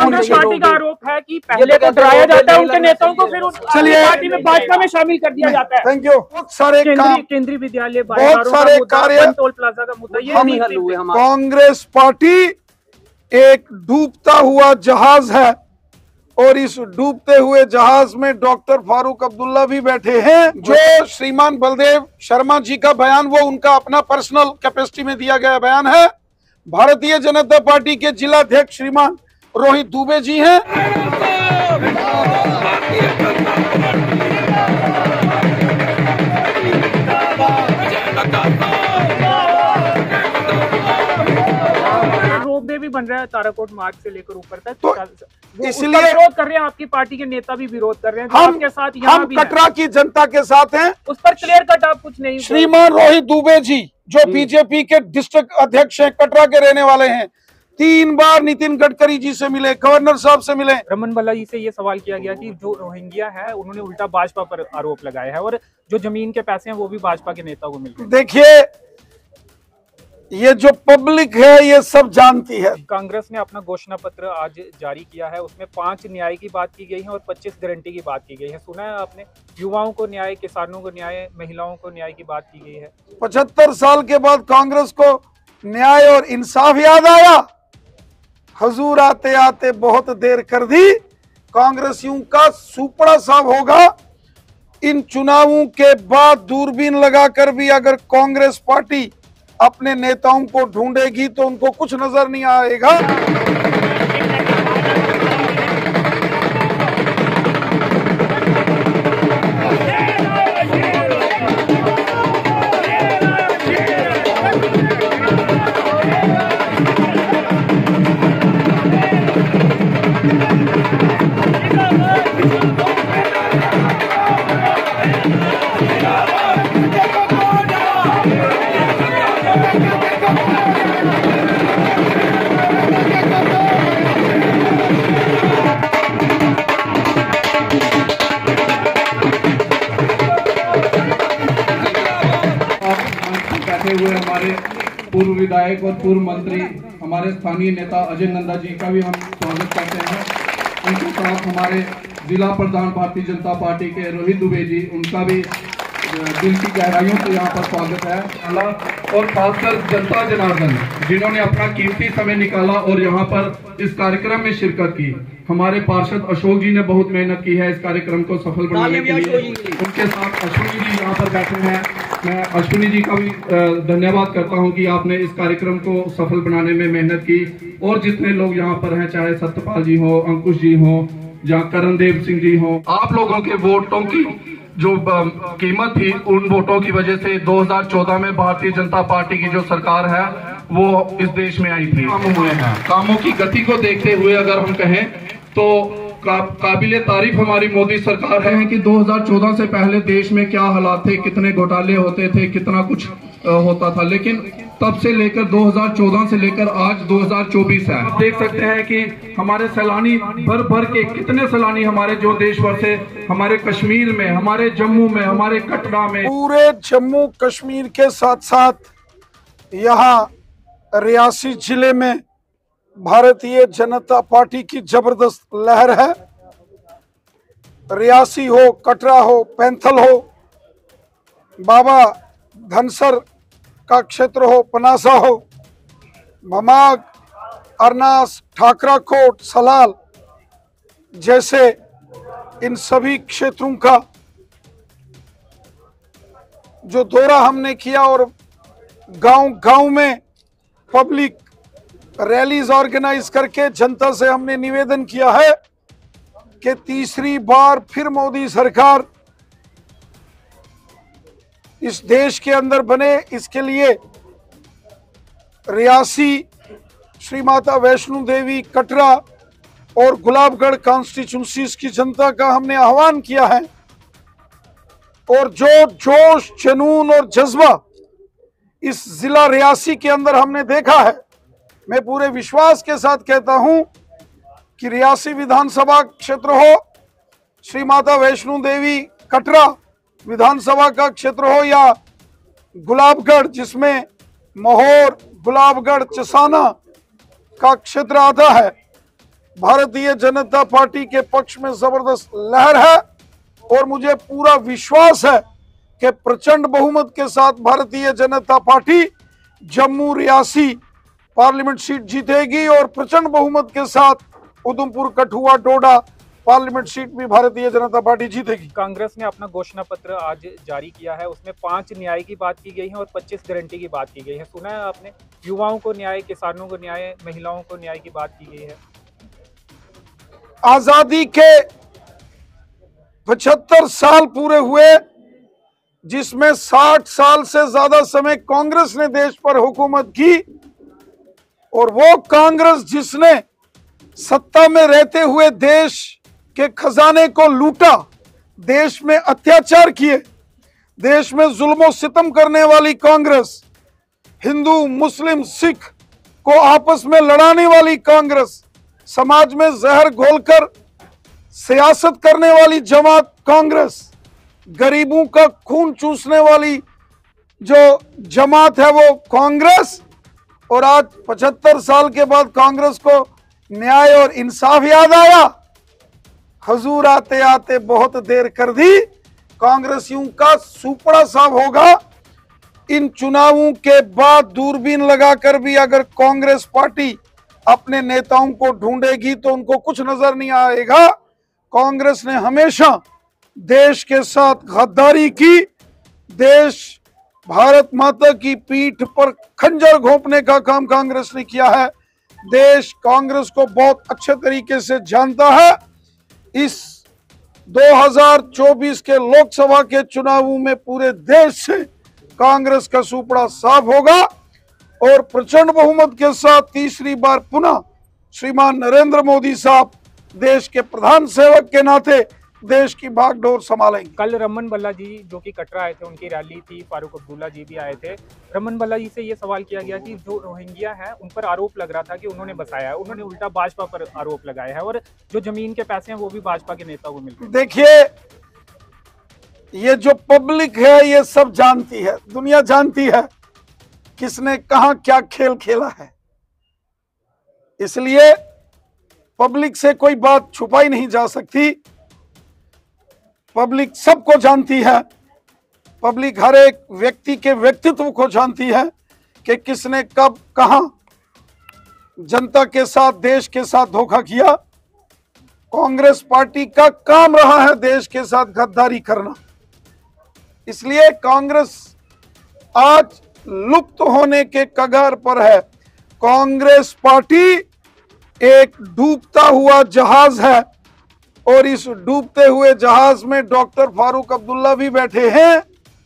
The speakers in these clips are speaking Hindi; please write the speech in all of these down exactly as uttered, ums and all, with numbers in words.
कांग्रेस पार्टी का आरोप है कि पहले तो डराया जाता है उनके नेताओं को, फिर चलिए पार्टी में भाजपा में शामिल कर दिया जाता है। Thank you. बहुत सारे केंद्रीय केंद्रीय विद्यालय, बहुत सारे कार्य, टोल प्लाजा का मुद्दा, ये नहीं हल हुए। कांग्रेस पार्टी एक डूबता हुआ जहाज है और इस डूबते हुए जहाज में डॉक्टर फारूक अब्दुल्ला भी बैठे हैं। जो श्रीमान बलदेव शर्मा जी का बयान वो उनका अपना पर्सनल कैपेसिटी में दिया गया बयान है। भारतीय जनता पार्टी के जिला अध्यक्ष श्रीमान रोहित दुबे जी हैं। रोपवे भी बन रहा है ताराकोट मार्ग से लेकर ऊपर तक, तो इसलिए विरोध कर रहे हैं। आपकी पार्टी के नेता भी विरोध कर रहे हैं। हम आपके साथ यहाँ हम भी कटरा की जनता के साथ हैं। उस पर क्लियर कट आप कुछ नहीं। श्रीमान रोहित दुबे जी जो बीजेपी के डिस्ट्रिक्ट अध्यक्ष हैं, कटरा के रहने वाले हैं, तीन बार नितिन गडकरी जी से मिले, गवर्नर साहब से मिले। रमन बल्ला जी से ये सवाल किया गया कि जो रोहिंग्या है उन्होंने उल्टा भाजपा पर आरोप लगाया है और जो जमीन के पैसे हैं वो भी भाजपा के नेता को मिल रहे हैं। देखिए, ये जो पब्लिक है ये सब जानती है। कांग्रेस ने अपना घोषणा पत्र आज जारी किया है, उसमें पांच न्याय की बात की गई है और पच्चीस गारंटी की बात की गई है। सुना है आपने? युवाओं को न्याय, किसानों को न्याय, महिलाओं को न्याय की बात की गई है। पचहत्तर साल के बाद कांग्रेस को न्याय और इंसाफ याद आया। हजूर आते आते बहुत देर कर दी। कांग्रेसियों का सुपड़ा साफ होगा। इन चुनावों के बाद दूरबीन लगाकर भी अगर कांग्रेस पार्टी अपने नेताओं को ढूंढेगी तो उनको कुछ नजर नहीं आएगा। हुए हमारे पूर्व विधायक और पूर्व मंत्री हमारे स्थानीय नेता अजय नंदा जी का भी हम स्वागत करते हैं। उनके साथ हमारे जिला प्रधान भारतीय जनता पार्टी के रोहित दुबे जी, उनका भी दिल की गहराइयों से यहाँ पर स्वागत है। और खासकर जनता जनार्दन जिन्होंने अपना कीमती समय निकाला और यहाँ पर इस कार्यक्रम में शिरकत की। हमारे पार्षद अशोक जी ने बहुत मेहनत की है इस कार्यक्रम को सफल बनाने के लिए। उनके साथ अश्विनी जी यहाँ पर बैठे हैं। मैं अश्विनी जी का भी धन्यवाद करता हूं कि आपने इस कार्यक्रम को सफल बनाने में मेहनत की। और जितने लोग यहाँ पर हैं, चाहे सत्यपाल जी हो, अंकुश जी हो, या करणदेव सिंह जी हो, आप लोगों के वोटों की जो कीमत थी, उन वोटों की वजह से दो हज़ार चौदह में भारतीय जनता पार्टी की जो सरकार है वो इस देश में आई थी। काम हुए हैं, कामों की गति को देखते हुए अगर हम कहें तो का, काबिले तारीफ हमारी मोदी सरकार है कि दो हज़ार चौदह से पहले देश में क्या हालात थे, कितने घोटाले होते थे, कितना कुछ होता था, लेकिन तब से लेकर दो हज़ार चौदह से लेकर आज दो हज़ार चौबीस है। आप देख सकते हैं कि हमारे सैलानी भर भर के कितने सैलानी हमारे जो देश भर से, हमारे कश्मीर में, हमारे जम्मू में, हमारे कटरा में, पूरे जम्मू कश्मीर के साथ साथ यहाँ रियासी जिले में भारतीय जनता पार्टी की जबरदस्त लहर है। रियासी हो, कटरा हो, पैंथल हो, बाबा धनसर का क्षेत्र हो, पनासा हो, भमाग, अरनास, ठाकराकोट, सलाल जैसे इन सभी क्षेत्रों का जो दौरा हमने किया और गांव-गांव में पब्लिक रैलीज ऑर्गेनाइज करके जनता से हमने निवेदन किया है कि तीसरी बार फिर मोदी सरकार इस देश के अंदर बने। इसके लिए रियासी, श्री माता वैष्णो देवी, कटरा और गुलाबगढ़ कॉन्स्टिट्यूंसीज की जनता का हमने आह्वान किया है। और जो जोश, जुनून और जज्बा इस जिला रियासी के अंदर हमने देखा है, मैं पूरे विश्वास के साथ कहता हूं कि रियासी विधानसभा क्षेत्र हो, श्री माता वैष्णो देवी कटरा विधानसभा का क्षेत्र हो, या गुलाबगढ़ जिसमें महोर, गुलाबगढ़, चसाना का क्षेत्र आता है, भारतीय जनता पार्टी के पक्ष में जबरदस्त लहर है और मुझे पूरा विश्वास है कि प्रचंड बहुमत के साथ भारतीय जनता पार्टी जम्मू रियासी पार्लियामेंट सीट जीतेगी और प्रचंड बहुमत के साथ उधमपुर कठुआ डोडा पार्लियामेंट सीट भी भारतीय जनता पार्टी जीतेगी। कांग्रेस ने अपना घोषणा पत्र आज जारी किया है, उसमें पांच न्याय की बात की गई है और पच्चीस गारंटी की बात की गई है। सुना है आपने, युवाओं को न्याय, किसानों को न्याय, महिलाओं को न्याय की बात की गई है। आजादी के पचहत्तर साल पूरे हुए, जिसमें साठ साल से ज्यादा समय कांग्रेस ने देश पर हुकूमत की, और वो कांग्रेस जिसने सत्ता में रहते हुए देश के खजाने को लूटा, देश में अत्याचार किए, देश में जुल्म सितम करने वाली कांग्रेस, हिंदू मुस्लिम सिख को आपस में लड़ाने वाली कांग्रेस, समाज में जहर घोलकर सियासत करने वाली जमात कांग्रेस, गरीबों का खून चूसने वाली जो जमात है वो कांग्रेस, और आज पचहत्तर साल के बाद कांग्रेस को न्याय और इंसाफ याद आया। हुजूर आते आते बहुत देर कर दी, कांग्रेसियों का सुपड़ा साफ होगा। इन चुनावों के बाद दूरबीन लगाकर भी अगर कांग्रेस पार्टी अपने नेताओं को ढूंढेगी तो उनको कुछ नजर नहीं आएगा। कांग्रेस ने हमेशा देश के साथ गद्दारी की, देश भारत माता की पीठ पर खंजर घोंपने का काम कांग्रेस ने किया है। देश कांग्रेस को बहुत अच्छे तरीके से जानता है। इस दो हज़ार चौबीस के लोकसभा के चुनावों में पूरे देश से कांग्रेस का सुपड़ा साफ होगा और प्रचंड बहुमत के साथ तीसरी बार पुनः श्रीमान नरेंद्र मोदी साहब देश के प्रधान सेवक के नाते देश की भागडोर संभालेंगे। कल रमन बल्ला जी जो कि कटरा आए थे, उनकी रैली थी, फारूक अब्दुल्ला जी भी आए थे। रमन बल्ला जी से ये सवाल किया गया कि जो रोहिंग्या है उन पर आरोप लग रहा था कि उन्होंने बसाया है, उन्होंने उल्टा भाजपा पर आरोप लगाया है, और जो जमीन के पैसे हैं वो भी भाजपा के नेताओं को मिलते हैं। देखिए, ये जो पब्लिक है ये सब जानती है, दुनिया जानती है किसने कहां क्या खेल खेला है, इसलिए पब्लिक से कोई बात छुपाई नहीं जा सकती। पब्लिक सबको जानती है, पब्लिक हर एक व्यक्ति के व्यक्तित्व को जानती है कि किसने कब कहां जनता के साथ देश के साथ धोखा किया। कांग्रेस पार्टी का काम रहा है देश के साथ गद्दारी करना, इसलिए कांग्रेस आज लुप्त होने के कगार पर है। कांग्रेस पार्टी एक डूबता हुआ जहाज है और इस डूबते हुए जहाज में डॉक्टर फारूक अब्दुल्ला भी बैठे हैं।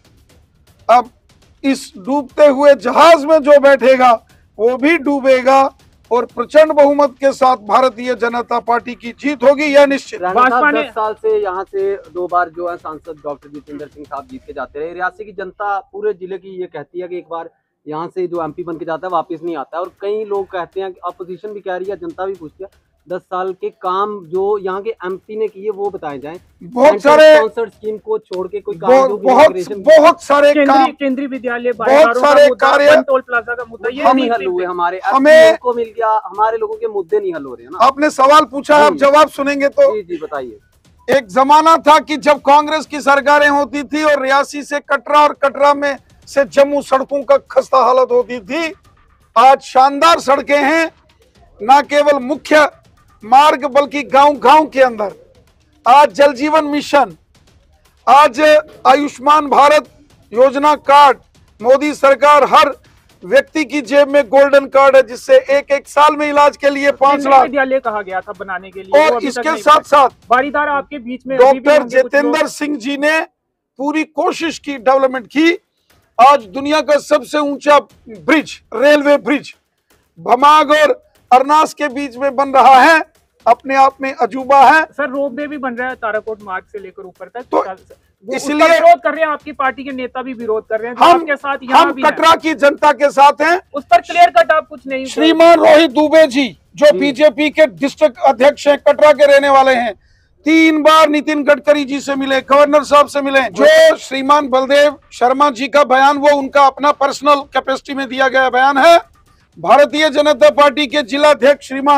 अब इस डूबते हुए जहाज में जो बैठेगा वो भी डूबेगा और प्रचंड बहुमत के साथ भारतीय जनता पार्टी की जीत होगी, यह निश्चित। भाजपा ने दस साल से यहाँ से दो बार जो है सांसद डॉक्टर जितेंद्र सिंह साहब जीत के जाते रहे। रियासी की जनता पूरे जिले की ये कहती है कि एक बार यहाँ से जो एमपी बन के जाता है वापस नहीं आता है, और कई लोग कहते हैं, अपोजिशन भी कह रही है, जनता भी पूछती है, दस साल के काम जो यहाँ के एमपी ने किए वो बताए जाएं। बहुत सारे स्पॉन्सर्ड स्कीम को छोड़ के कोई काम बहुत जो बहुत, बहुत सारे काम, केंद्रीय विद्यालय, बहुत सारे कार्य, टोल प्लाजा का मुद्दा ये नहीं हल हुए। हमारे हमें को मिल गया, हमारे लोगों के मुद्दे नहीं हल हो रहे हैं ना। आपने सवाल पूछा, आप जवाब सुनेंगे तो। जी जी बताइए। एक जमाना था कि जब कांग्रेस की सरकारें होती थी और रियासी से कटरा और कटरा में से जम्मू सड़कों का खस्ता हालत होती थी। आज शानदार सड़कें हैं, न केवल मुख्य मार्ग बल्कि गांव गांव के अंदर। आज जल जीवन मिशन, आज आयुष्मान भारत योजना कार्ड, मोदी सरकार हर व्यक्ति की जेब में गोल्डन कार्ड है जिससे एक एक साल में इलाज के लिए पांच लाख विद्यालय कहा गया था बनाने के लिए। और इसके साथ साथ बारीदार आपके बीच में डॉक्टर जितेंद्र सिंह जी ने पूरी कोशिश की, डेवलपमेंट की। आज दुनिया का सबसे ऊंचा ब्रिज, रेलवे ब्रिज भमाग और अरनास के बीच में बन रहा है, अपने आप में अजूबा है। सर रोपवे भी बन रहा है ताराकोट मार्ग से लेकर ऊपर तक, तो इसलिए विरोध कर रहे हैं, आपकी पार्टी के नेता भी विरोध कर रहे हैं। हम के साथ हम कटरा की जनता के साथ हैं, उस पर क्लियर कट आप कुछ नहीं। श्रीमान रोहित दुबे जी जो बीजेपी के डिस्ट्रिक्ट अध्यक्ष हैं, कटरा के रहने वाले हैं, तीन बार नितिन गडकरी जी से मिले, गवर्नर साहब से मिले। जो श्रीमान बलदेव शर्मा जी का बयान वो उनका अपना पर्सनल कैपेसिटी में दिया गया बयान है। भारतीय जनता पार्टी के जिला अध्यक्ष श्रीमान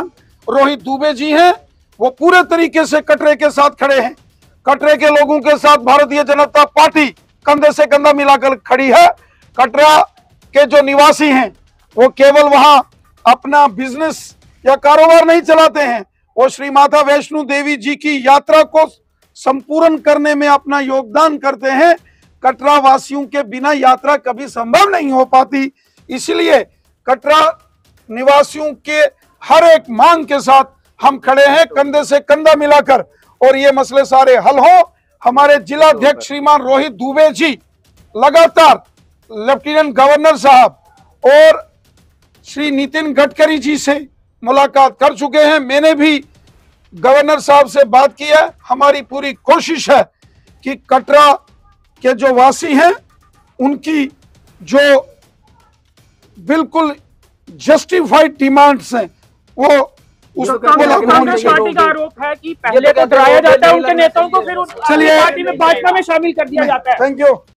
रोहित दुबे जी हैं, वो पूरे तरीके से कटरे के साथ खड़े हैं। कटरे के लोगों के साथ भारतीय जनता पार्टी कंधे से कंधा मिलाकर खड़ी है। कटरा के जो निवासी हैं वो केवल वहां अपना बिजनेस या कारोबार नहीं चलाते हैं, वो श्री माता वैष्णो देवी जी की यात्रा को संपूर्ण करने में अपना योगदान करते हैं। कटरा वासियों के बिना यात्रा कभी संभव नहीं हो पाती, इसलिए कटरा निवासियों के हर एक मांग के साथ हम खड़े हैं कंधे से कंधा मिलाकर, और ये मसले सारे हल हो। हमारे जिला अध्यक्ष श्रीमान रोहित दुबे जी लगातार लेफ्टिनेंट गवर्नर साहब और श्री नितिन गडकरी जी से मुलाकात कर चुके हैं। मैंने भी गवर्नर साहब से बात की है। हमारी पूरी कोशिश है कि कटरा के जो वासी हैं उनकी जो बिल्कुल जस्टिफाइड डिमांड्स हैं वो उस कांग्रेस पार्टी का आरोप है कि पहले तो डराया जाता है उनके नेताओं को, फिर उस पार्टी में भाजपा में शामिल कर दिया जाता है। Thank you.